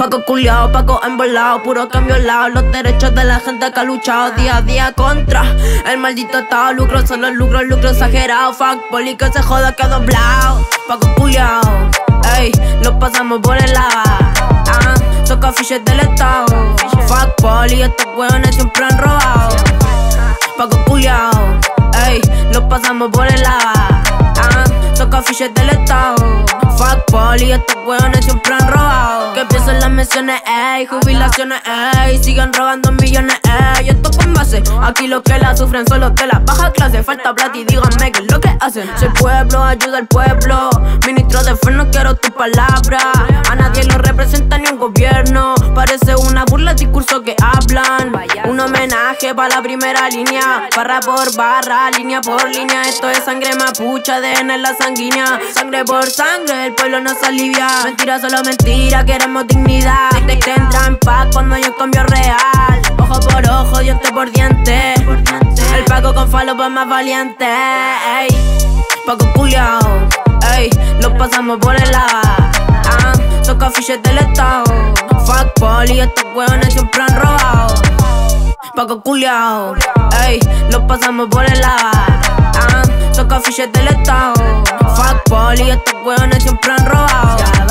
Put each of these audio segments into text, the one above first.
Paco culiao, Paco embolado, puro cambio lado. Los derechos de la gente que ha luchado día a día contra el maldito estado. Lucro, solo lucro exagerado. Fuck poli que se joda que ha doblado. Paco culiao, ey, lo pasamos por el lava. Toca fiches del estado. Fuck poli, estos hueones siempre han robado. Paco culiao, ey, lo pasamos por el lava. Toca fiches del estado. Fuck poli, estos hueones siempre han robado. Que empiecen las menciones, ey, jubilaciones, ey, sigan robando millones, ey. Esto con base, aquí los que la sufren son los de la baja clase. Falta plata y díganme qué es lo que hacen. Si el pueblo ayuda al pueblo, ministro de fe, no quiero tu palabra. A nadie lo representa ni un gobierno. Parece una burla el discurso que hablan. Un homenaje para la primera línea, barra por barra, línea por línea. Esto es sangre mapuche, ADN en la sanguínea. Sangre por sangre, el pueblo nos alivia. Mentira, solo mentira, queremos dignidad. Tendrán paz cuando hay un cambio real. Ojo por ojo, diente por diente. El Paco con falopa más valiente, ey. Paco culiao, ey, lo pasamos por el lava. Toca fiches del estado. Fuck poli, estos hueones siempre han robado. Paco culiao, ey, lo pasamos por el lava. Toca fiches del estado. Fuck poli, estos hueones siempre han robado. Ya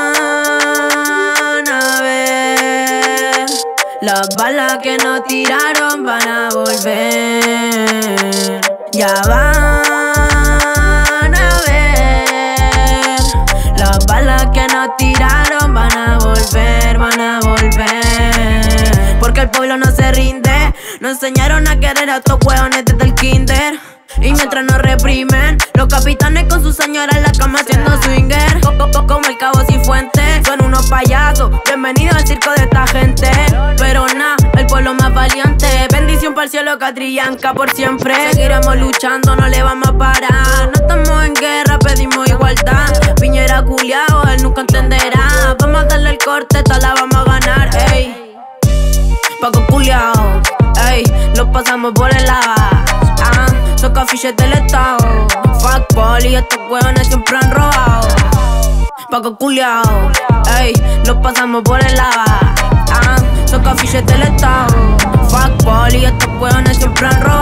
van a ver, las balas que nos tiraron van a volver. Ya van a ver, las balas que nos tiraron van a volver, van a volver. Porque el pueblo no se rinde. Nos enseñaron a querer a estos hueones desde el kinder. Y mientras nos reprimen, los capitanes con sus señoras en la cama haciendo swinger. Como el Cabo Cifuentes, son unos payasos. Bienvenido al circo de esta gente. Pero nada, el pueblo más valiente. Bendición para el cielo, Catrillanca por siempre. Seguiremos luchando, no le vamos a parar. No estamos en guerra, pedimos igualdad. Piñera culiao, él nunca entenderá. Vamos a darle el corte, esta la vamos a ganar, ey. Paco culiao, ey, lo pasamos por el lava. Toca fiches del estado. Fuck poli, estos hueones siempre han robado. Paco culiao, ey, lo pasamos por el lava. Toca fiches del estado. Fuck poli, estos hueones siempre han robado.